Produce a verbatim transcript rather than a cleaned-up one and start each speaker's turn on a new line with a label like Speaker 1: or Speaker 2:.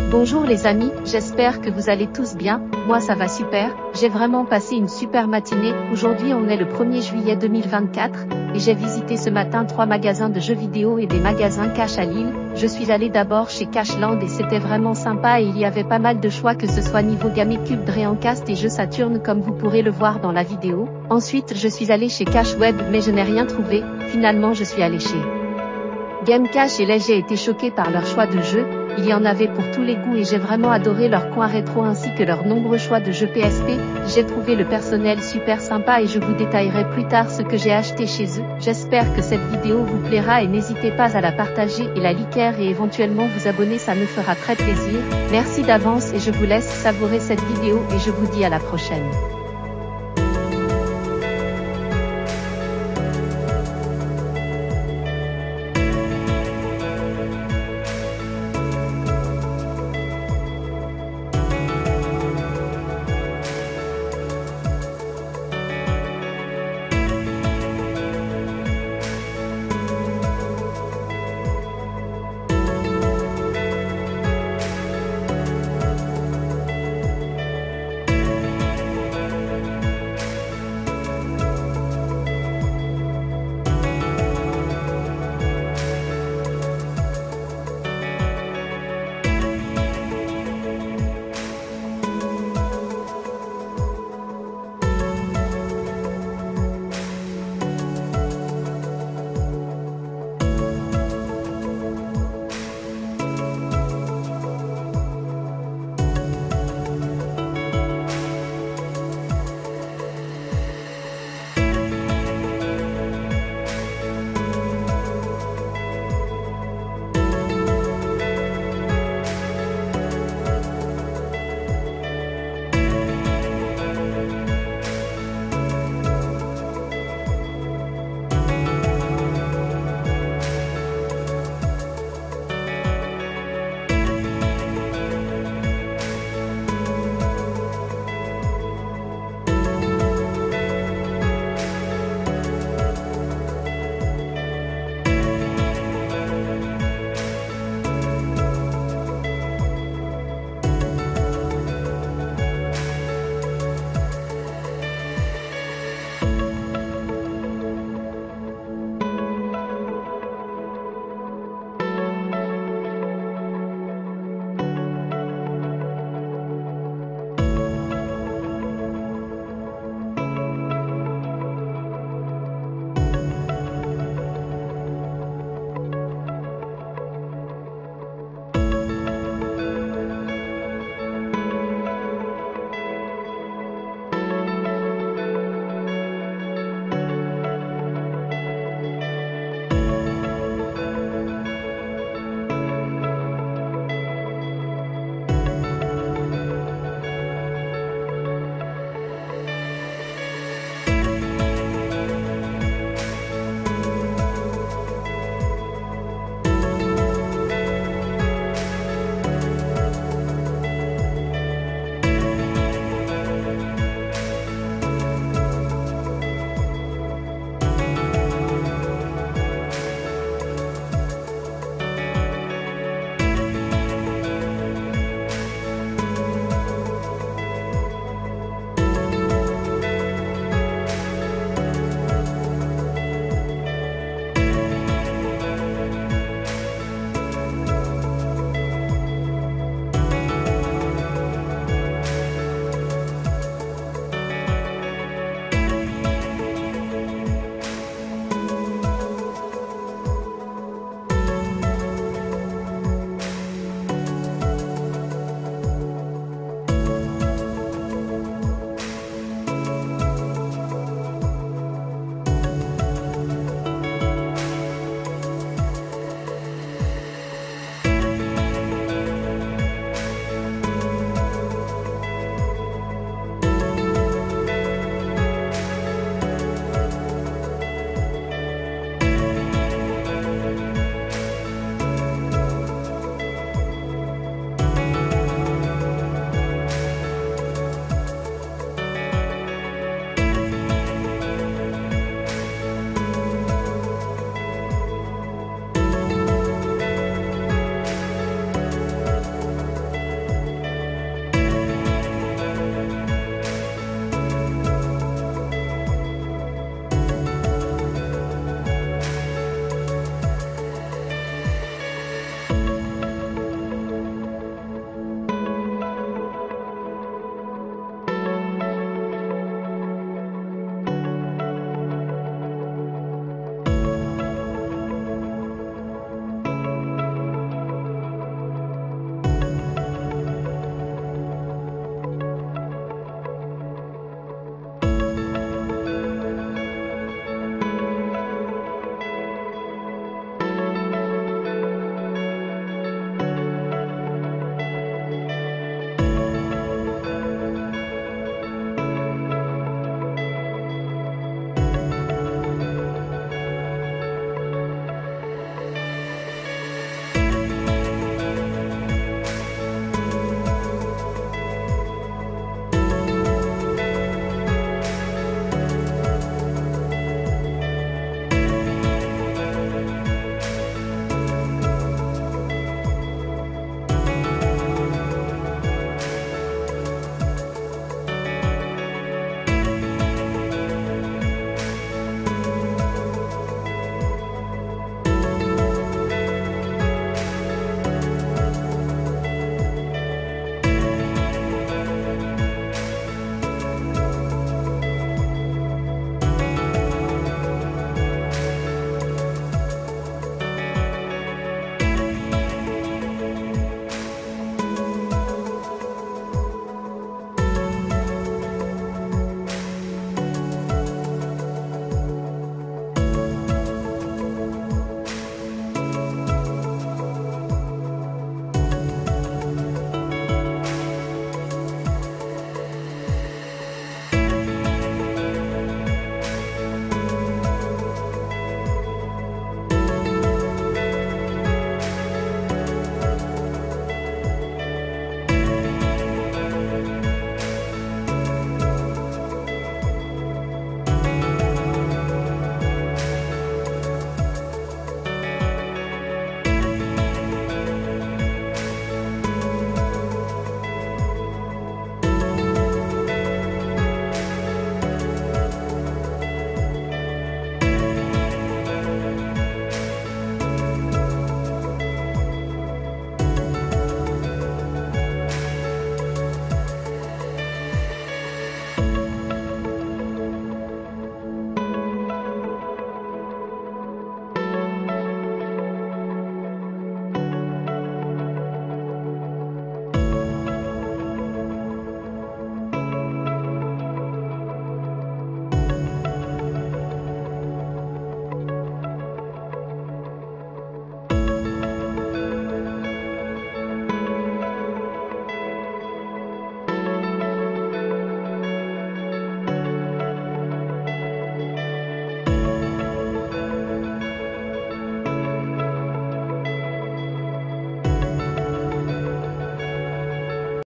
Speaker 1: Bonjour les amis, j'espère que vous allez tous bien, moi ça va super, j'ai vraiment passé une super matinée. Aujourd'hui on est le premier juillet deux mille vingt-quatre, et j'ai visité ce matin trois magasins de jeux vidéo et des magasins Cash à Lille. Je suis allée d'abord chez Cashland et c'était vraiment sympa et il y avait pas mal de choix que ce soit niveau GameCube, Dreamcast et jeux Saturn comme vous pourrez le voir dans la vidéo. Ensuite je suis allée chez Cash Web mais je n'ai rien trouvé, finalement je suis allée chez Game Cash et là j'ai été choquée par leur choix de jeux. Il y en avait pour tous les goûts et j'ai vraiment adoré leur coin rétro ainsi que leurs nombreux choix de jeux P S P. J'ai trouvé le personnel super sympa et je vous détaillerai plus tard ce que j'ai acheté chez eux. J'espère que cette vidéo vous plaira et n'hésitez pas à la partager et la liker et éventuellement vous abonner, ça me fera très plaisir. Merci d'avance et je vous laisse savourer cette vidéo et je vous dis à la prochaine.